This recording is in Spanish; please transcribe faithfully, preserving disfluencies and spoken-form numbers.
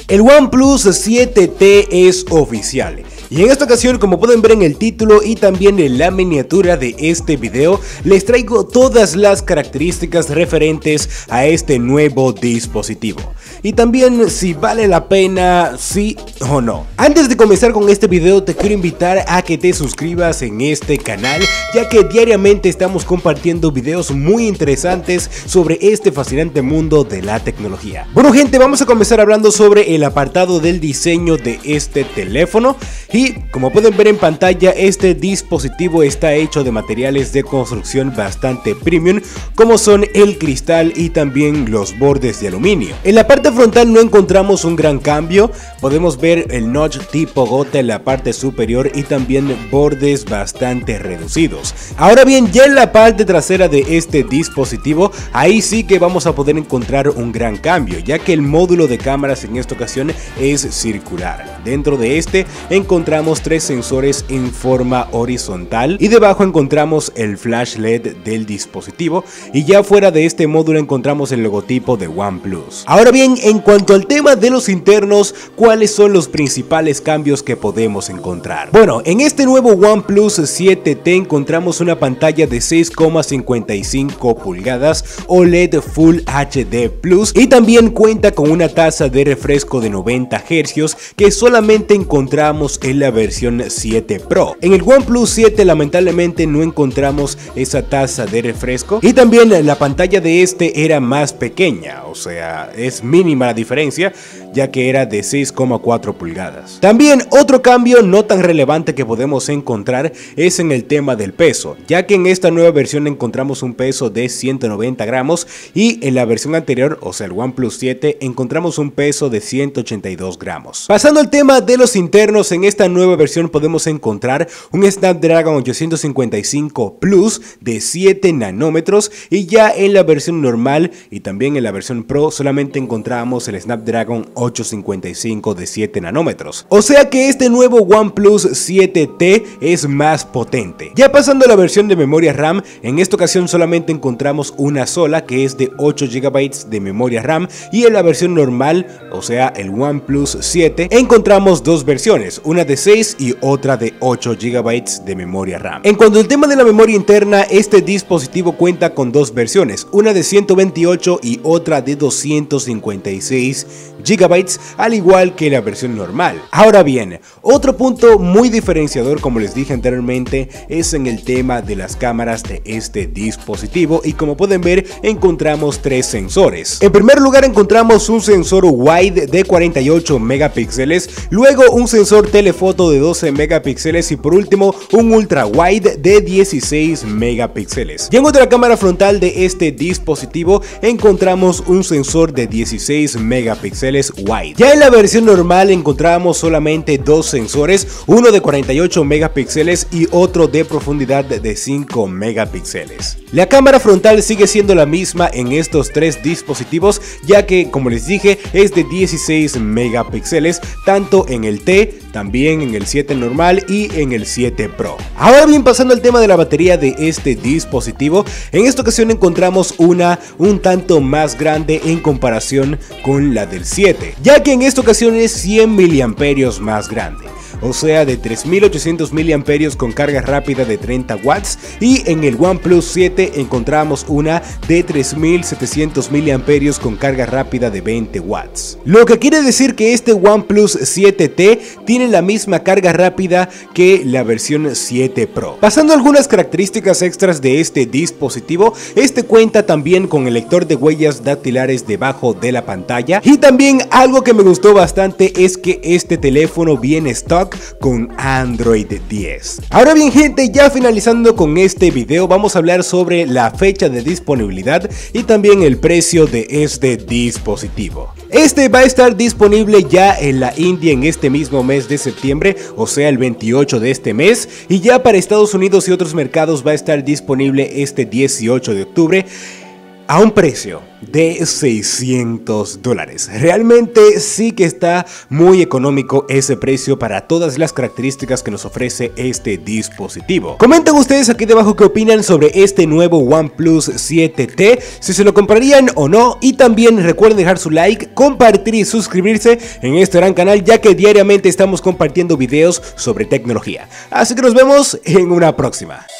El OnePlus siete T es oficial. Y en esta ocasión, como pueden ver en el título y también en la miniatura de este video, les traigo todas las características referentes a este nuevo dispositivo. Y también si vale la pena, sí o no. Antes de comenzar con este video, te quiero invitar a que te suscribas en este canal, ya que diariamente estamos compartiendo videos muy interesantes sobre este fascinante mundo de la tecnología. Bueno gente, vamos a comenzar hablando sobre el apartado del diseño de este teléfono. Y como pueden ver en pantalla, este dispositivo está hecho de materiales de construcción bastante premium, como son el cristal y también los bordes de aluminio. En la parte frontal no encontramos un gran cambio, podemos ver el notch tipo gota en la parte superior y también bordes bastante reducidos. Ahora bien, ya en la parte trasera de este dispositivo, ahí sí que vamos a poder encontrar un gran cambio, ya que el módulo de cámaras en esta ocasión es circular. Dentro de este encontramos encontramos tres sensores en forma horizontal y debajo encontramos el flash L E D del dispositivo, y ya fuera de este módulo encontramos el logotipo de OnePlus. Ahora bien, en cuanto al tema de los internos, ¿cuáles son los principales cambios que podemos encontrar? Bueno, en este nuevo OnePlus siete T encontramos una pantalla de seis coma cincuenta y cinco pulgadas O L E D Full H D Plus, y también cuenta con una tasa de refresco de noventa hercios que solamente encontramos en la versión siete Pro. En el OnePlus siete lamentablemente no encontramos esa tasa de refresco, y también la pantalla de este era más pequeña, o sea, es mínima la diferencia, ya que era de seis coma cuatro pulgadas. También otro cambio no tan relevante que podemos encontrar es en el tema del peso, ya que en esta nueva versión encontramos un peso de ciento noventa gramos y en la versión anterior, o sea el OnePlus siete, encontramos un peso de ciento ochenta y dos gramos. Pasando al tema de los internos, en esta nueva versión podemos encontrar un Snapdragon ochocientos cincuenta y cinco Plus de siete nanómetros, y ya en la versión normal y también en la versión Pro solamente encontramos el Snapdragon ochocientos cincuenta y cinco de siete nanómetros. O sea que este nuevo OnePlus siete T es más potente. Ya pasando a la versión de memoria RAM, en esta ocasión solamente encontramos una sola, que es de ocho gigabytes de memoria RAM, y en la versión normal, o sea el OnePlus siete, encontramos dos versiones, una de seis y otra de ocho gigabytes de memoria RAM. En cuanto al tema de la memoria interna, este dispositivo cuenta con dos versiones, una de ciento veintiocho y otra de doscientos cincuenta y seis gigabytes, al igual que la versión normal. Ahora bien, otro punto muy diferenciador, como les dije anteriormente, es en el tema de las cámaras de este dispositivo, y como pueden ver encontramos tres sensores. En primer lugar encontramos un sensor wide de cuarenta y ocho megapíxeles, luego un sensor telefoto de doce megapíxeles y por último un ultra wide de dieciséis megapíxeles. Y en otra cámara frontal de este dispositivo encontramos un sensor de dieciséis megapíxeles wide. Ya en la versión normal encontramos solamente dos sensores, uno de cuarenta y ocho megapíxeles y otro de profundidad de cinco megapíxeles. La cámara frontal sigue siendo la misma en estos tres dispositivos, ya que como les dije es de dieciséis megapíxeles tanto en el T, también en el siete normal y en el siete Pro. Ahora bien, pasando al tema de la batería de este dispositivo, en esta ocasión encontramos una un tanto más grande en comparación con la del siete, ya que en esta ocasión es cien miliamperios más grande. O sea, de tres mil ochocientos miliamperios con carga rápida de treinta watts, y en el OnePlus siete encontramos una de tres mil setecientos miliamperios con carga rápida de veinte watts. Lo que quiere decir que este OnePlus siete T tiene la misma carga rápida que la versión siete Pro. Pasando a algunas características extras de este dispositivo, este cuenta también con el lector de huellas dactilares debajo de la pantalla, y también algo que me gustó bastante es que este teléfono viene stock con Android diez. Ahora bien gente, ya finalizando con este video, vamos a hablar sobre la fecha de disponibilidad y también el precio de este dispositivo. Este va a estar disponible ya en la India en este mismo mes de septiembre, o sea el veintiocho de este mes, y ya para Estados Unidos y otros mercados va a estar disponible este dieciocho de octubre. a un precio de seiscientos dólares. Realmente sí que está muy económico ese precio para todas las características que nos ofrece este dispositivo. Comenten ustedes aquí debajo qué opinan sobre este nuevo OnePlus siete T, si se lo comprarían o no, y también recuerden dejar su like, compartir y suscribirse en este gran canal, ya que diariamente estamos compartiendo videos sobre tecnología. Así que nos vemos en una próxima.